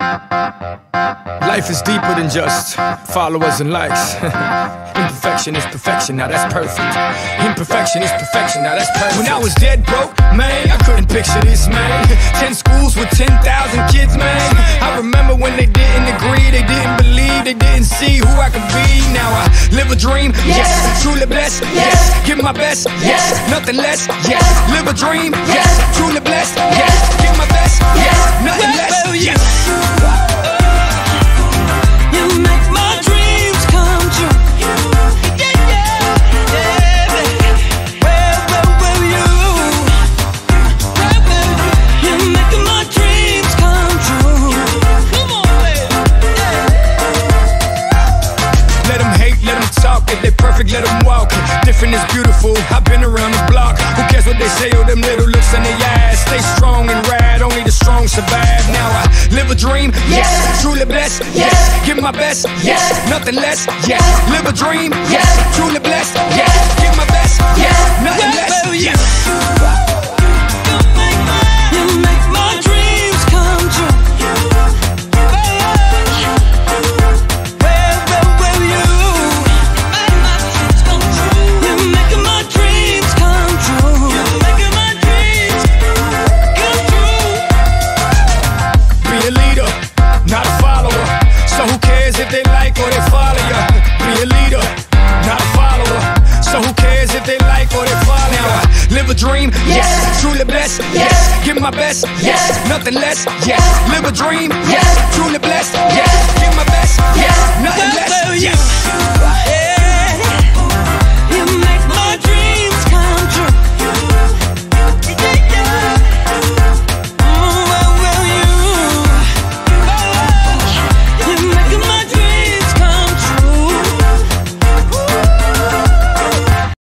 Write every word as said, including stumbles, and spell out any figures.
Life is deeper than just followers and likes. Imperfection is perfection, now that's perfect. Imperfection is perfection, now that's perfect. When I was dead broke, man, I couldn't picture this, man. Ten schools with ten thousand kids, man. I remember when they didn't agree, they didn't believe, they didn't see who I could be. Now I live a dream, yes, truly blessed, yes, give my best, yes, nothing less, yes, live a dream, yes, truly blessed, yes, give my best, yes, nothing less, yes. They perfect, let them walk. Different is beautiful, I've been around the block. Who cares what they say, oh them little looks in their ass. Stay strong and rad, only the strong survive. Now I live a dream, yes, truly blessed, yes, give my best, yes, nothing less, yes, live a dream, yes, truly blessed, yes, give my best, yes, nothing less, yes. If they like or they follow ya, be a leader, not a follower. So who cares if they like or they follow ya? Live a dream, yes, truly blessed, yes, give my best, yes, nothing less, yes, live a dream, yes, truly blessed, yes, give my best, yes, nothing less, yes.